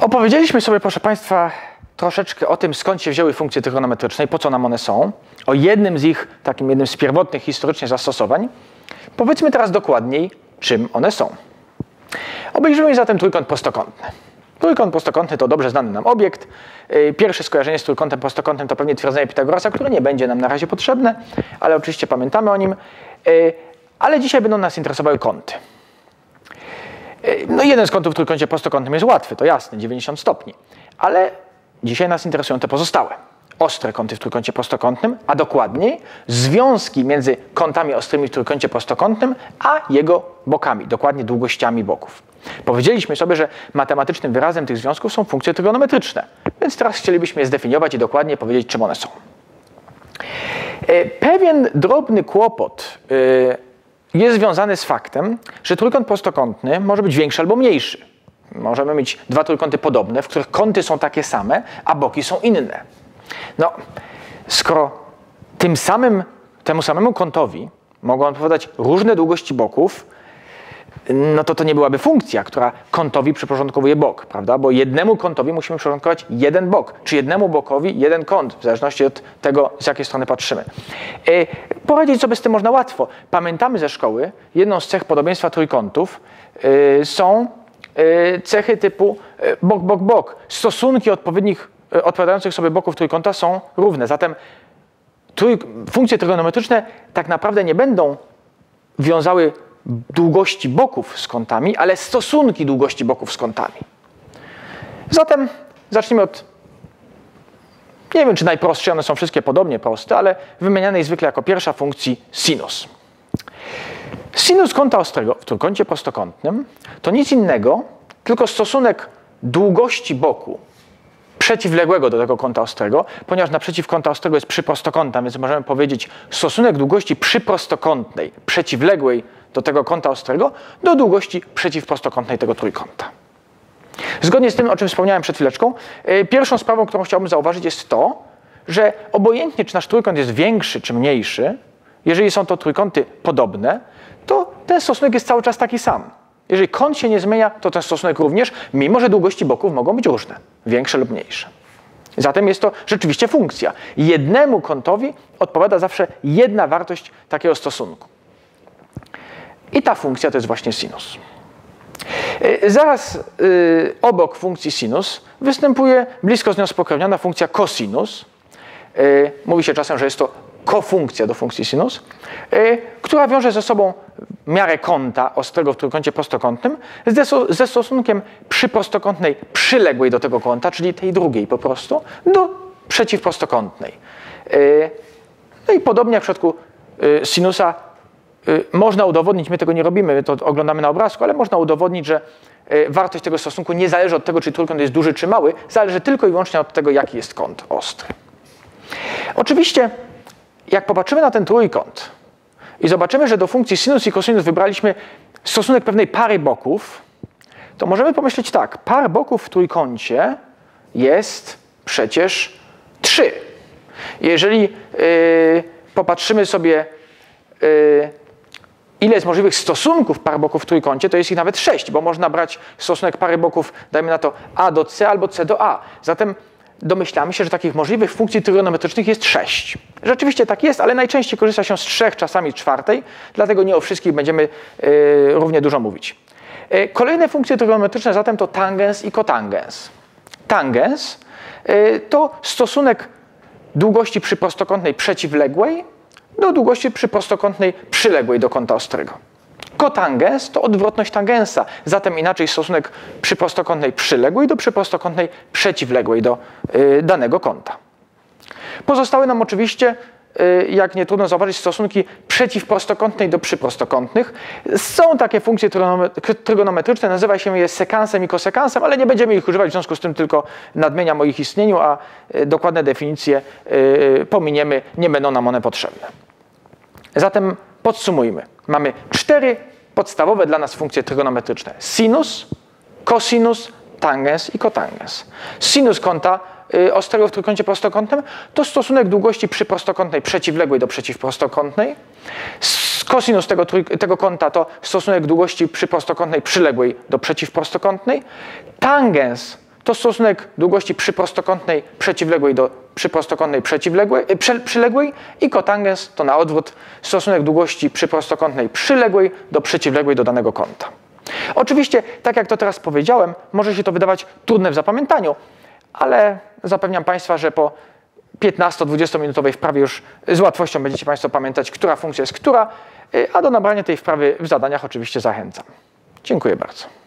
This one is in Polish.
Opowiedzieliśmy sobie, proszę Państwa, troszeczkę o tym, skąd się wzięły funkcje trygonometryczne i po co nam one są. O jednym z ich, jednym z pierwotnych historycznie zastosowań. Powiedzmy teraz dokładniej, czym one są. Obejrzymy zatem trójkąt prostokątny. Trójkąt prostokątny to dobrze znany nam obiekt. Pierwsze skojarzenie z trójkątem prostokątnym to pewnie twierdzenie Pitagorasa, które nie będzie nam na razie potrzebne, ale oczywiście pamiętamy o nim. Ale dzisiaj będą nas interesowały kąty. No jeden z kątów w trójkącie prostokątnym jest łatwy, to jasne, 90 stopni. Ale dzisiaj nas interesują te pozostałe. Ostre kąty w trójkącie prostokątnym, a dokładniej związki między kątami ostrymi w trójkącie prostokątnym, a jego bokami, dokładnie długościami boków. Powiedzieliśmy sobie, że matematycznym wyrazem tych związków są funkcje trygonometryczne, więc teraz chcielibyśmy je zdefiniować i dokładnie powiedzieć, czym one są. Pewien drobny kłopot jest związany z faktem, że trójkąt prostokątny może być większy albo mniejszy. Możemy mieć dwa trójkąty podobne, w których kąty są takie same, a boki są inne. No, skoro temu samemu kątowi mogą odpowiadać różne długości boków, no to nie byłaby funkcja, która kątowi przyporządkowuje bok, prawda? Bo jednemu kątowi musimy przyporządkować jeden bok, czy jednemu bokowi jeden kąt, w zależności od tego, z jakiej strony patrzymy. Poradzić sobie z tym można łatwo. Pamiętamy ze szkoły, jedną z cech podobieństwa trójkątów są cechy typu bok, bok, bok. Stosunki odpowiadających sobie boków trójkąta są równe. Zatem funkcje trygonometryczne tak naprawdę nie będą wiązały długości boków z kątami, ale stosunki długości boków z kątami. Zatem zacznijmy od, nie wiem czy najprostsze, one są wszystkie podobnie proste, ale wymienianej zwykle jako pierwsza funkcji sinus. Sinus kąta ostrego w trójkącie prostokątnym to nic innego, tylko stosunek długości boku przeciwległego do tego kąta ostrego, ponieważ naprzeciw kąta ostrego jest przyprostokątna, więc możemy powiedzieć stosunek długości przyprostokątnej przeciwległej do tego kąta ostrego do długości przeciwprostokątnej tego trójkąta. Zgodnie z tym, o czym wspomniałem przed chwileczką, pierwszą sprawą, którą chciałbym zauważyć, jest to, że obojętnie czy nasz trójkąt jest większy czy mniejszy, jeżeli są to trójkąty podobne, to ten stosunek jest cały czas taki sam. Jeżeli kąt się nie zmienia, to ten stosunek również, mimo że długości boków mogą być różne, większe lub mniejsze. Zatem jest to rzeczywiście funkcja. Jednemu kątowi odpowiada zawsze jedna wartość takiego stosunku. I ta funkcja to jest właśnie sinus. Zaraz obok funkcji sinus występuje blisko z nią spokrewniona funkcja cosinus. Mówi się czasem, że jest to kofunkcja do funkcji sinus, która wiąże ze sobą miarę kąta ostrego w trójkącie prostokątnym ze stosunkiem przyprostokątnej przyległej do tego kąta, czyli tej drugiej po prostu, do przeciwprostokątnej. No i podobnie jak w przypadku sinusa można udowodnić, my tego nie robimy, my to oglądamy na obrazku, ale można udowodnić, że wartość tego stosunku nie zależy od tego, czy trójkąt jest duży czy mały, zależy tylko i wyłącznie od tego, jaki jest kąt ostry. Oczywiście, jak popatrzymy na ten trójkąt i zobaczymy, że do funkcji sinus i cosinus wybraliśmy stosunek pewnej pary boków, to możemy pomyśleć tak, par boków w trójkącie jest przecież 3. Jeżeli popatrzymy sobie, ile jest możliwych stosunków par boków w trójkącie, to jest ich nawet 6, bo można brać stosunek pary boków, dajmy na to A do C albo C do A. Zatem domyślamy się, że takich możliwych funkcji trygonometrycznych jest 6. Rzeczywiście tak jest, ale najczęściej korzysta się z 3, czasami z 4, dlatego nie o wszystkich będziemy równie dużo mówić. Kolejne funkcje trygonometryczne zatem to tangens i kotangens. Tangens to stosunek długości przyprostokątnej przeciwległej do długości przyprostokątnej przyległej do kąta ostrego. Kotangens to odwrotność tangensa, zatem inaczej stosunek przyprostokątnej przyległej do przyprostokątnej przeciwległej do danego kąta. Pozostały nam oczywiście, jak nie trudno zauważyć, stosunki przeciwprostokątnej do przyprostokątnych. Są takie funkcje trygonometryczne, nazywa się je sekansem i kosekansem, ale nie będziemy ich używać, w związku z tym tylko nadmieniam o ich istnieniu, a dokładne definicje pominiemy, nie będą nam one potrzebne. Zatem podsumujmy. Mamy 4 podstawowe dla nas funkcje trygonometryczne. Sinus, cosinus, tangens i kotangens. Sinus kąta ostrego w trójkącie prostokątnym to stosunek długości przyprostokątnej przeciwległej do przeciwprostokątnej. Cosinus tego kąta to stosunek długości przyprostokątnej przyległej do przeciwprostokątnej. Tangens to stosunek długości przyprostokątnej przeciwległej do przyprostokątnej przyległej i kotangens to na odwrót stosunek długości przyprostokątnej przyległej do przeciwległej do danego kąta. Oczywiście, tak jak to teraz powiedziałem, może się to wydawać trudne w zapamiętaniu, ale zapewniam Państwa, że po 15-20 minutowej wprawie już z łatwością będziecie Państwo pamiętać, która funkcja jest która, a do nabrania tej wprawy w zadaniach oczywiście zachęcam. Dziękuję bardzo.